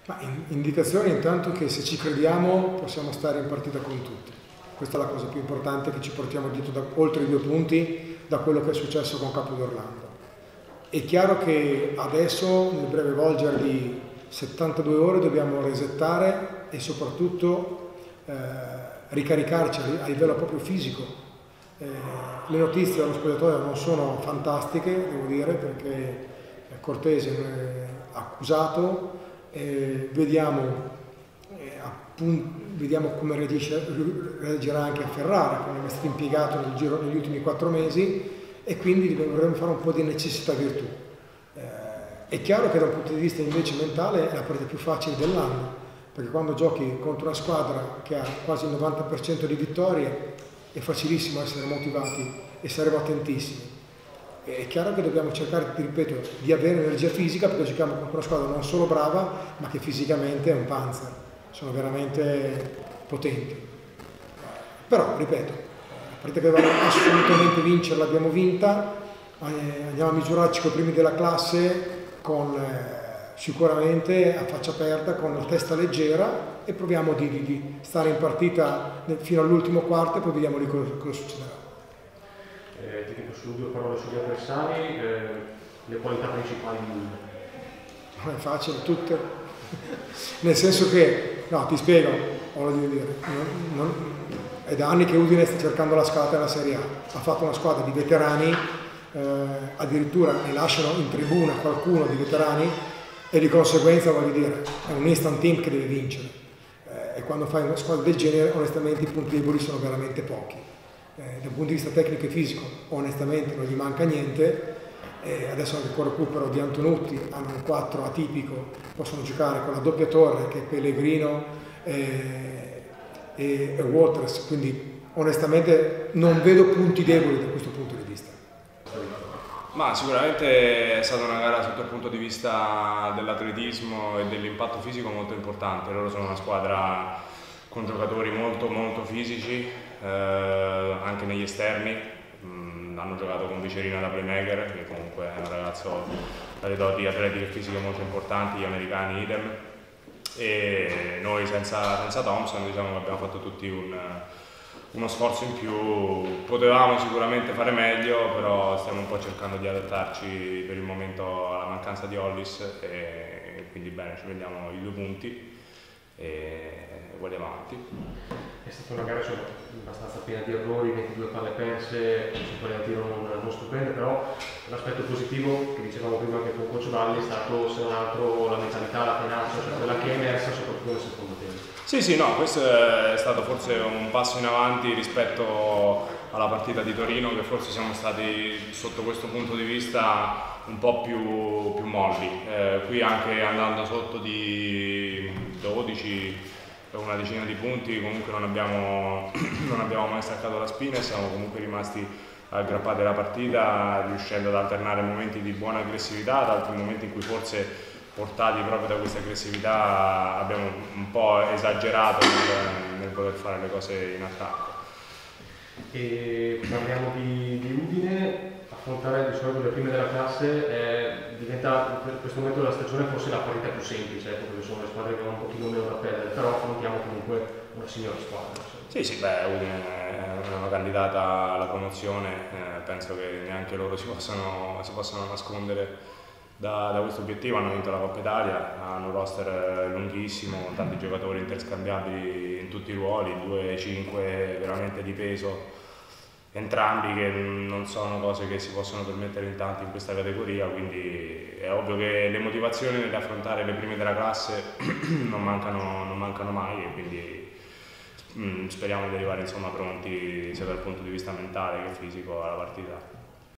Ma indicazione intanto che se ci crediamo possiamo stare in partita con tutti. Questa è la cosa più importante che ci portiamo dietro, oltre i 2 punti, da quello che è successo con Capodorlando. È chiaro che adesso, nel breve volgere di 72 ore, dobbiamo resettare e soprattutto ricaricarci a livello proprio fisico. Le notizie dallo spogliatoio non sono fantastiche, devo dire, perché Cortese è accusato. Vediamo come reagirà anche a Ferrara, come è stato impiegato negli ultimi 4 mesi, e quindi dovremmo fare un po' di necessità virtù. È chiaro che da un punto di vista invece mentale è la partita più facile dell'anno, perché quando giochi contro una squadra che ha quasi il 90% di vittorie è facilissimo essere motivati e saremo attentissimi. È chiaro che dobbiamo cercare, ti ripeto, di avere energia fisica, perché giochiamo contro una squadra non solo brava, ma che fisicamente è un panzer. Sono veramente potenti. Però, ripeto, la partita che dobbiamo assolutamente vincere l'abbiamo vinta, andiamo a misurarci con i primi della classe sicuramente a faccia aperta, con la testa leggera, e proviamo di stare in partita fino all'ultimo quarto e poi vediamo lì cosa succederà. Ti dico solo 2 parole sugli avversari, le qualità principali di lui. Non è facile, tutte. Nel senso che, no, ti spiego, voglio dire, è da anni che Udine sta cercando la scalata della Serie A. Ha fatto una squadra di veterani, addirittura ne lasciano in tribuna qualcuno di veterani, e di conseguenza, voglio dire, è un instant team che deve vincere. E quando fai una squadra del genere, onestamente i punti deboli sono veramente pochi. Dal punto di vista tecnico e fisico, onestamente non gli manca niente. Adesso anche con il recupero di Antonutti hanno un 4 atipico, possono giocare con la doppia torre che è Pellegrino e Waters, quindi onestamente non vedo punti deboli da questo punto di vista. Ma sicuramente è stata una gara sotto il punto di vista dell'atletismo e dell'impatto fisico molto importante. Loro sono una squadra con giocatori molto fisici, anche negli esterni. Hanno giocato con Vicerina da playmaker, che comunque è un ragazzo dalle doti atletiche e fisiche molto importanti, gli americani idem, e noi senza Thompson diciamo che abbiamo fatto tutti uno sforzo in più. Potevamo sicuramente fare meglio, però stiamo un po' cercando di adattarci per il momento alla mancanza di Hollis, e quindi bene, ci prendiamo i 2 punti e guardiamo avanti. È stata una gara abbastanza piena di errori, 22 palle perse, 5 a tiro non stupende, però l'aspetto positivo che dicevamo prima anche con Coach Valli è stato, se non altro, la mentalità, la tenacia, cioè quella che è emersa soprattutto nel secondo tempo. Sì, no, questo è stato forse un passo in avanti rispetto alla partita di Torino, che forse siamo stati sotto questo punto di vista un po' più molli. Qui anche andando sotto di 12 per una decina di punti comunque non abbiamo mai staccato la spina e siamo comunque rimasti aggrappati alla partita, riuscendo ad alternare momenti di buona aggressività ad altri momenti in cui forse, portati proprio da questa aggressività, abbiamo un po' esagerato nel voler fare le cose in attacco. E parliamo di Udine. Affrontare di solito le prime della classe diventa in questo momento della stagione forse la partita più semplice, perché sono le squadre che hanno un pochino meno da perdere, però affrontiamo comunque una signora squadra. Sì, Udine è una candidata alla promozione, penso che neanche loro si possano nascondere da questo obiettivo. Hanno vinto la Coppa Italia, hanno un roster lunghissimo, tanti giocatori interscambiabili in tutti i ruoli, 2-5 veramente di peso, entrambi, che non sono cose che si possono permettere in tanti in questa categoria, quindi è ovvio che le motivazioni nell'affrontare le prime della classe non mancano mai, e quindi speriamo di arrivare insomma pronti sia dal punto di vista mentale che fisico alla partita.